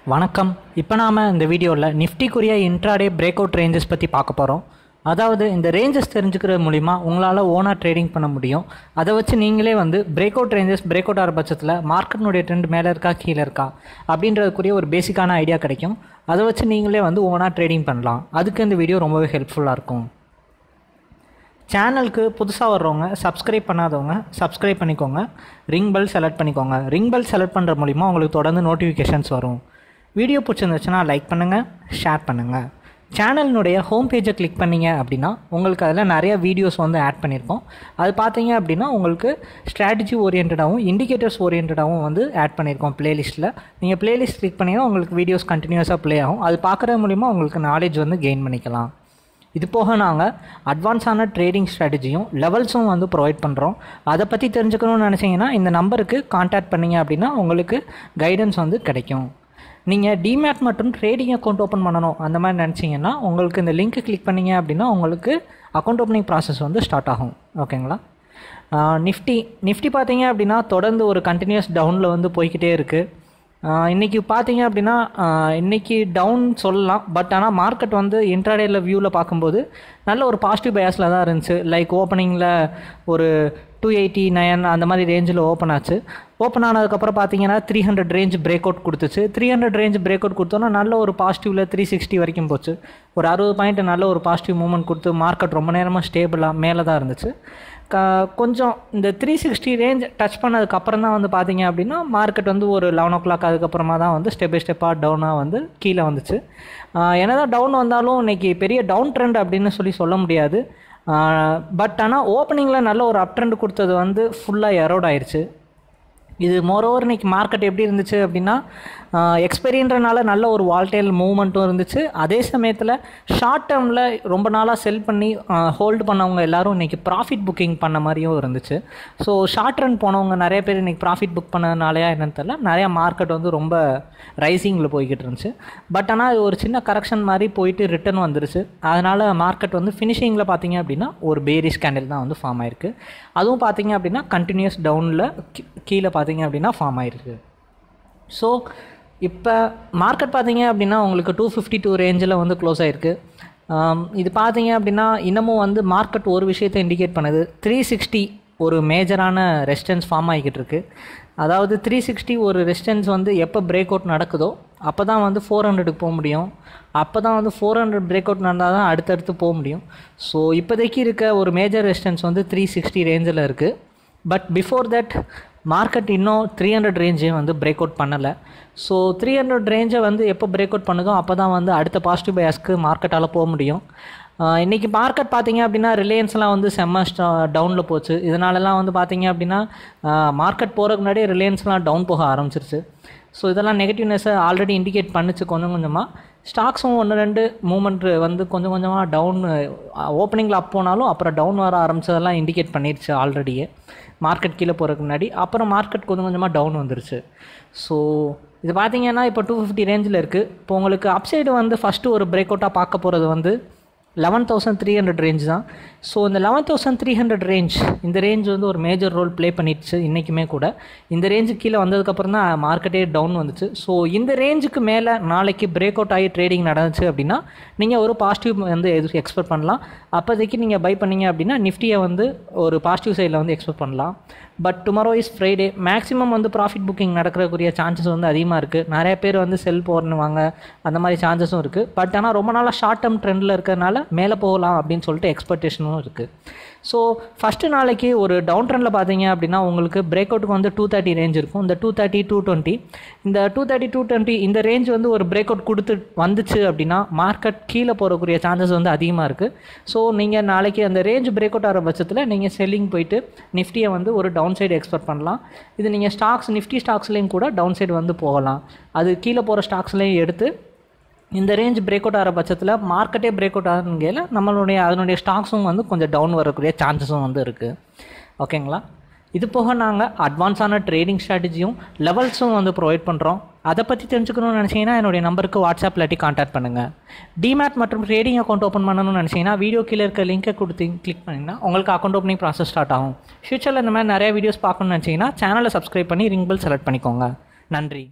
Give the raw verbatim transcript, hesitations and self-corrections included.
வணக்கம். இப்போ நாம் இந்த வீடியோவில் நிஃப்டிக்குரிய இன்ட்ராடே பிரேக் அவுட் ரேஞ்சஸ் பற்றி பார்க்க போகிறோம். அதாவது இந்த ரேஞ்சஸ் தெரிஞ்சுக்கிறது மூலிமா உங்களால் ஓனாக ட்ரேடிங் பண்ண முடியும். அதை வச்சு நீங்களே வந்து break out ranges break out ஆகிற பட்சத்தில் மார்க்கெட்னுடைய ட்ரெண்ட் மேலே இருக்கா கீழே இருக்கா அப்படின்றதுக்குரிய ஒரு பேசிக்கான ஐடியா கிடைக்கும். அதை வச்சு நீங்களே வந்து ஓனாக ட்ரேடிங் பண்ணலாம். அதுக்கு இந்த வீடியோ ரொம்பவே ஹெல்ப்ஃபுல்லாக இருக்கும். சேனலுக்கு புதுசாக வர்றவங்க சப்ஸ்கிரைப் பண்ணாதவங்க சப்ஸ்கிரைப் பண்ணிக்கோங்க. ரிங் பெல் செலக்ட் பண்ணிக்கோங்க. ரிங் பெல் செலக்ட் பண்ணுற மூலிமா உங்களுக்கு தொடர்ந்து நோட்டிஃபிகேஷன்ஸ் வரும். வீடியோ பிடிச்சிருந்துச்சுன்னா லைக் பண்ணுங்கள், ஷேர் பண்ணுங்கள். சேனலினுடைய ஹோம் பேஜை கிளிக் பண்ணிங்க அப்படின்னா உங்களுக்கு அதில் நிறைய வீடியோஸ் வந்து ஆட் பண்ணியிருக்கோம். அது பார்த்தீங்க அப்படின்னா உங்களுக்கு ஸ்ட்ராட்டஜி ஓரியன்டாகவும் இண்டிகேட்டர்ஸ் ஓரியன்டாகவும் வந்து ஆட் பண்ணியிருக்கோம் ப்ளேலிஸ்ட்டில். நீங்கள் ப்ளேலிஸ்ட் கிளிக் பண்ணிங்கன்னா உங்களுக்கு வீடியோஸ் கண்டினியூஸாக ப்ளே ஆகும். அது பார்க்குறது மூலிமா உங்களுக்கு நாலேஜ் வந்து கெயின் பண்ணிக்கலாம். இது போக நாங்கள் அட்வான்ஸான ட்ரேடிங் ஸ்ட்ராட்டஜியும் லெவல்ஸும் வந்து ப்ரொவைட் பண்ணுறோம். அதை பற்றி தெரிஞ்சுக்கணும்னு நினச்சிங்கன்னா இந்த நம்பருக்கு கான்டாக்ட் பண்ணிங்க அப்படின்னா உங்களுக்கு கைடன்ஸ் வந்து கிடைக்கும். நீங்கள் டிமேட் மற்றும் ட்ரேடிங் அக்கௌண்ட் ஓப்பன் பண்ணணும் அந்த மாதிரி நினச்சிங்கன்னா உங்களுக்கு இந்த லிங்க் கிளிக் பண்ணிங்க அப்படின்னா உங்களுக்கு அக்கௌண்ட் ஓப்பனிங் ப்ராசஸ் வந்து ஸ்டார்ட் ஆகும். ஓகேங்களா? நிஃப்டி நிஃப்டி பார்த்தீங்க அப்படின்னா தொடர்ந்து ஒரு கண்டினியூஸ் டவுனில் வந்து போய்கிட்டே இருக்குது. இன்றைக்கி பார்த்தீங்க அப்படின்னா இன்றைக்கி டவுன் சொல்லலாம். பட் ஆனால் மார்க்கெட் வந்து இன்ட்ராடேயில் வியூவில் பார்க்கும்போது நல்ல ஒரு பாசிட்டிவ் பயாஸில் தான் இருந்துச்சு. லைக் ஓப்பனிங்கில் ஒரு டூ எயிட்டி நைன் அந்த மாதிரி ரேஞ்சில் ஓப்பன் ஆச்சு. ஓப்பன் ஆனதுக்கப்புறம் பார்த்தீங்கன்னா three hundred range break out கொடுத்துச்சு. Three hundred range break out கொடுத்தோன்னா நல்ல ஒரு பாசிட்டிவில் த்ரீ சிக்ஸ்டி வரைக்கும் போச்சு. ஒரு அறுபது பாயிண்ட் நல்ல ஒரு பாசிட்டிவ் மூவ்மெண்ட் கொடுத்து மார்க்கெட் ரொம்ப நேரமாக ஸ்டேபிளாக மேலே தான் இருந்துச்சு. க கொஞ்சம் இந்த த்ரீ சிக்ஸ்டி ரேஞ்ச் டச் பண்ணதுக்கப்புறம் தான் வந்து பார்த்தீங்க அப்படின்னா மார்க்கெட் வந்து ஒரு லெவன் ஓ கிளாக் அதுக்கப்புறமா தான் வந்து ஸ்டெப் பை ஸ்டெப்பாக டவுனாக வந்து கீழே வந்துச்சு. என்ன தான் டவுன் வந்தாலும் இன்றைக்கி பெரிய டவுன் ட்ரெண்ட் அப்படின்னு சொல்லி சொல்ல முடியாது. பட் ஆனால் ஓப்பனிங்கில் நல்ல ஒரு அப் ட்ரெண்ட் கொடுத்தது வந்து ஃபுல்லாக எரோட் ஆயிடுச்சு. இது மோரோவர் இன்றைக்கி மார்க்கெட் எப்படி இருந்துச்சு அப்படின்னா எக்ஸ்பெரியன்றனால நல்ல ஒரு வால்டைல் மூவ்மெண்ட்டும் இருந்துச்சு. அதே சமயத்தில் ஷார்ட் டேர்மில் ரொம்ப நாளாக செல் பண்ணி ஹோல்டு பண்ணவங்க எல்லோரும் இன்றைக்கி ப்ராஃபிட் புக்கிங் பண்ண மாதிரியும் இருந்துச்சு. ஸோ ஷார்ட் ரன் போனவங்க நிறைய பேர் இன்றைக்கி ப்ராஃபிட் புக் பண்ணதுனாலையா என்னன்னு தெரியல, நிறையா மார்க்கெட் வந்து ரொம்ப ரைசிங்கில் போய்கிட்டு இருந்துச்சு. பட் ஆனால் அது ஒரு சின்ன கரெக்ஷன் மாதிரி போயிட்டு ரிட்டர்ன் வந்துருச்சு. அதனால் மார்க்கெட் வந்து ஃபினிஷிங்கில் பார்த்தீங்க அப்படின்னா ஒரு பேரிஷ் கேண்டில் தான் வந்து ஃபார்ம் ஆயிருக்கு. அதுவும் பார்த்தீங்க அப்படின்னா கண்டினியூஸ் டவுனில் கீழே பார்த்தீங்க அப்படின்னா ஃபார்ம் ஆயிருக்கு. ஸோ இப்போ மார்க்கெட் பார்த்தீங்க அப்படின்னா உங்களுக்கு டூ ஃபிஃப்டி டூ ரேஞ்சில் வந்து க்ளோஸ் ஆகிருக்கு. இது பார்த்தீங்க அப்படின்னா இன்னமும் வந்து மார்க்கெட் ஒரு விஷயத்தை இண்டிகேட் பண்ணுது. த்ரீ சிக்ஸ்டி ஒரு மேஜரான ரெசிஸ்டன்ஸ் ஃபார்ம் ஆகிக்கிட்டு இருக்குது. அதாவது த்ரீ சிக்ஸ்டி ஒரு ரெசிஸ்டன்ஸ் வந்து எப்போ பிரேக் அவுட் நடக்குதோ அப்போ தான் வந்து ஃபோர் ஹண்ட்ரடுக்கு போக முடியும். அப்போ தான் வந்து ஃபோர் ஹண்ட்ரட் பிரேக் அவுட் நடந்தால் தான் அடுத்தடுத்து போக முடியும். ஸோ இப்போதைக்கு இருக்க ஒரு மேஜர் ரெசிஸ்டன்ஸ் வந்து த்ரீ சிக்ஸ்டி ரேஞ்சில் இருக்குது. பட் பிஃபோர் தட் மார்க்கெட் இன்னும் த்ரீ ஹண்ட்ரட் ரேஞ்சே வந்து பிரேக் அவுட் பண்ணலை. ஸோ த்ரீ ஹண்ட்ரட் ரேஞ்சை வந்து எப்போ பிரேக் அவுட் பண்ணுதோ அப்போ தான் வந்து அடுத்த பாசிட்டிவ் பயாஸ்க்கு மார்க்கெட்டால் போக முடியும். இன்றைக்கி மார்க்கெட் பார்த்தீங்க அப்படின்னா ரிலையன்ஸ்லாம் வந்து செம்ம டவுனில் போச்சு. இதனாலலாம் வந்து பார்த்தீங்க அப்படின்னா மார்க்கெட் போகிறதுக்கு முன்னாடியே ரிலையன்ஸ்லாம் டவுன் போக ஆரம்பிச்சிருச்சு. ஸோ இதெல்லாம் நெகட்டிவ்னஸை ஆல்ரெடி இண்டிகேட் பண்ணிச்சு கொஞ்சம் கொஞ்சமாக. ஸ்டாக்ஸும் ஒன்று ரெண்டு மூமெண்ட் வந்து கொஞ்சம் கொஞ்சமாக டவுன் ஓப்பனிங்கில் அப் போனாலும் அப்புறம் டவுன் வர ஆரம்பித்ததெல்லாம் இண்டிகேட் பண்ணிடுச்சு ஆல்ரெடியே மார்க்கெட் கீழே போகிறதுக்கு முன்னாடி. அப்புறம் மார்க்கெட் கொஞ்சம் கொஞ்சமாக டவுன் வந்துருச்சு. ஸோ இது பார்த்தீங்கன்னா இப்போ டூ ஃபிஃப்டி ரேஞ்சில் இருக்குது. இப்போ உங்களுக்கு அப்சைடு வந்து ஃபஸ்ட்டு ஒரு பிரேக் அவுட்டாக பார்க்க போகிறது வந்து eleven thousand three hundred range தான். ஸோ இந்த eleven thousand three hundred range இந்த ரேஞ்ச் வந்து ஒரு மேஜர் ரோல் ப்ளே பண்ணிடுச்சு இன்றைக்குமே கூட. இந்த ரேஞ்சுக்கு கீழே வந்ததுக்கப்புறம் தான் மார்க்கெட்டே டவுன் வந்துச்சு. ஸோ இந்த ரேஞ்சுக்கு மேலே நாளைக்கு பிரேக் அவுட் ஆகி ட்ரேடிங் நடந்துச்சு அப்படின்னா நீங்கள் ஒரு பாசிட்டிவ் வந்து எது எக்ஸ்பெக்ட் பண்ணலாம். அப்போதைக்கு நீங்கள் பை பண்ணிங்க அப்படின்னா நிஃப்டியை வந்து ஒரு பாசிட்டிவ் சைடில் வந்து எக்ஸ்பெக்ட் பண்ணலாம். But tomorrow is Friday. Maximum வந்து ப்ராஃபிட் புக்கிங் நடக்கிறக்குரிய சான்சஸ் வந்து அதிகமாக இருக்குது. நிறைய பேர் வந்து செல் போடணுவாங்க, அந்த மாதிரி சான்சஸும் இருக்குது. பட் ஆனால் ரொம்ப நாளாக ஷார்ட் டேர்ம் ட்ரெண்டில் இருக்கிறதுனால மேலே போகலாம் அப்படின்னு சொல்லிட்டு எக்ஸ்பெக்டேஷனும் இருக்குது. ஸோ ஃபஸ்ட்டு நாளைக்கு ஒரு டவுன் ட்ரெண்டில் பார்த்தீங்க அப்படின்னா உங்களுக்கு பிரேக் அவுட்டுக்கு வந்து டூ தேர்ட்டி ரேஞ்ச் இருக்கும். இந்த டூ தேர்ட்டி டூ டுவெண்ட்டி இந்த டூ தேர்ட்டி டூ டுவெண்ட்டி இந்த ரேஞ்ச் வந்து ஒரு பிரேக் அவுட் கொடுத்து வந்துச்சு அப்படின்னா மார்க்கெட் கீழே போகக்கூடிய சான்சஸ் வந்து அதிகமாக இருக்குது. ஸோ நீங்கள் நாளைக்கு அந்த ரேஞ்ச் பிரேக் அவுட் ஆகிற பட்சத்தில் நீங்கள் செல்லிங் போயிட்டு நிஃப்டியை வந்து ஒரு டவுன் சைடு எக்ஸ்பெக்ட் பண்ணலாம். இது நீங்கள் ஸ்டாக்ஸ் நிஃப்டி ஸ்டாக்ஸ்லேயும் கூட டவுன் சைடு வந்து போகலாம். அது கீழே போகிற ஸ்டாக்ஸ்லேயும் எடுத்து இந்த ரேஞ்ச் பிரேக் அவுட் ஆகிற பட்சத்தில் மார்க்கெட்டே பிரேக் அவுட் ஆகுங்கையில் நம்மளுடைய அதனுடைய ஸ்டாக்ஸும் வந்து கொஞ்சம் டவுன் வரக்கூடிய சான்சஸும் வந்து இருக்குது. ஓகேங்களா? இது போக நாங்கள் அட்வான்ஸான ட்ரேடிங் ஸ்ட்ராட்டஜியும் லெவல்ஸும் வந்து ப்ரொவைட் பண்ணுறோம். அதை பற்றி தெரிஞ்சுக்கணும்னு நினச்சிங்கன்னா என்னுடைய நம்பருக்கு வாட்ஸ்அப் இல்லாட்டி கான்டாக்ட் பண்ணுங்கள். டிமேட் மற்றும் ட்ரேடிங் அக்கௌண்ட் ஓப்பன் பண்ணணும்னு நினச்சிங்கன்னா வீடியோ கீழே இருக்க லிங்கை கொடுத்து கிளிக் பண்ணிங்கன்னா உங்களுக்கு அக்கௌண்ட் ஓப்பனிங் ப்ராசஸ் ஸ்டார்ட் ஆகும். ஃபியூச்சரில் இந்த மாதிரி நிறைய வீடியோஸ் பார்க்கணும்னு நினச்சிங்கன்னா சேனலை சப்ஸ்கிரைப் பண்ணி ரிங் பெல் செலக்ட் பண்ணிக்கோங்க. நன்றி.